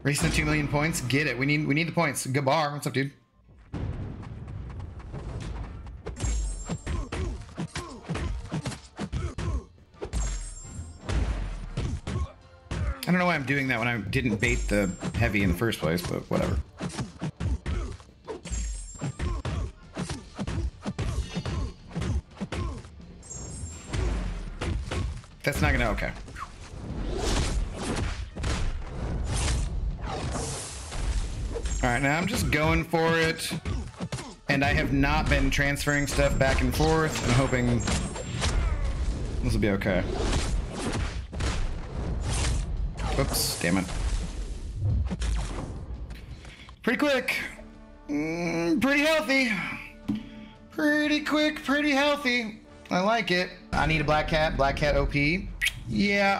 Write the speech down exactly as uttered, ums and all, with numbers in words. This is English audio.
Racing to two million points. Get it. We need we need the points. Gabar, what's up, dude? I don't know why I'm doing that when I didn't bait the heavy in the first place, but whatever. That's not gonna, okay. All right, now I'm just going for it. And I have not been transferring stuff back and forth. I'm hoping this will be okay. Oops, damn it. Pretty quick. Mm, pretty healthy. Pretty quick, pretty healthy. I like it. I need a black cat, black cat O P. Yeah.